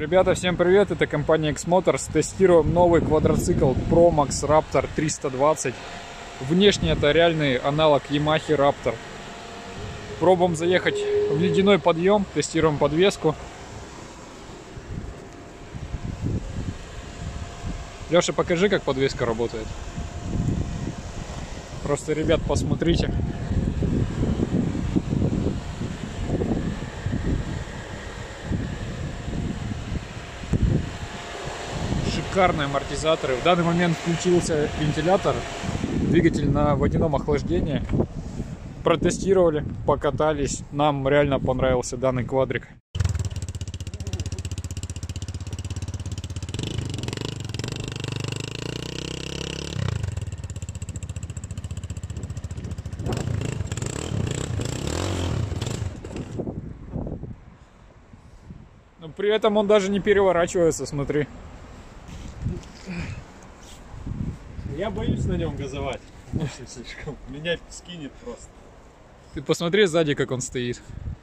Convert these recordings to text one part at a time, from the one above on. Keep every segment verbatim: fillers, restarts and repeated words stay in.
Ребята, всем привет! Это компания X-Motors. Тестируем новый квадроцикл Promax Raptor триста двадцать. Внешне это реальный аналог Yamaha Raptor. Пробуем заехать в ледяной подъем, тестируем подвеску. Леша, покажи, как подвеска работает. Просто, ребят, посмотрите. Шикарные амортизаторы. В данный момент включился вентилятор, двигатель на водяном охлаждении. Протестировали, покатались. Нам реально понравился данный квадрик. Но при этом он даже не переворачивается, смотри. Я боюсь на нем газовать. Слишком. Меня скинет просто. Ты посмотри сзади, как он стоит.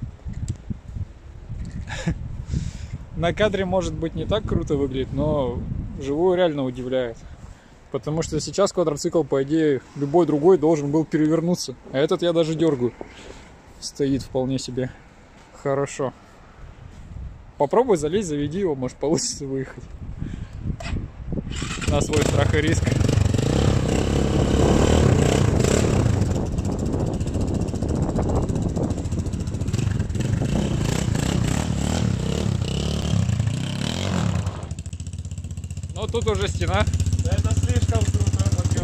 На кадре может быть не так круто выглядит, но вживую реально удивляет. Потому что сейчас квадроцикл, по идее, любой другой должен был перевернуться. А этот я даже дергаю. Стоит вполне себе хорошо. Попробуй залезь, заведи его, может получится выехать. На свой страх и риск. Но тут уже стена. Да это слишком крутой подъем.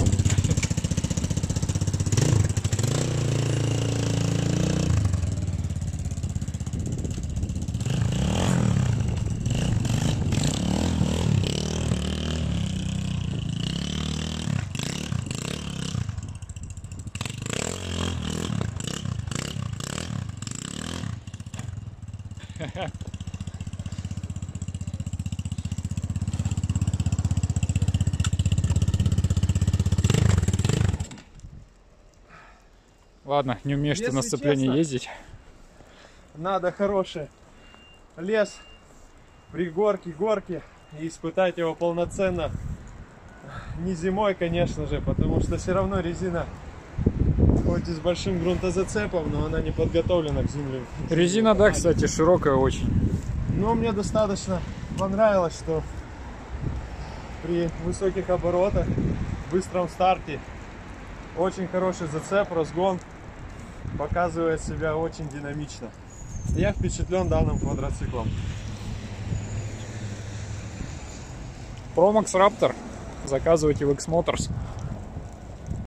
Ладно, не умеешь ты на сцеплении ездить. Надо хороший лес, пригорки, горки и испытать его полноценно. Не зимой, конечно же, потому что все равно резина, хоть и с большим грунтозацепом, но она не подготовлена к земле. Резина, да, кстати, широкая очень. Но мне достаточно понравилось, что при высоких оборотах, быстром старте, очень хороший зацеп, разгон, показывает себя очень динамично. Я впечатлен данным квадроциклом. Promax Raptor заказывайте в X-Motors.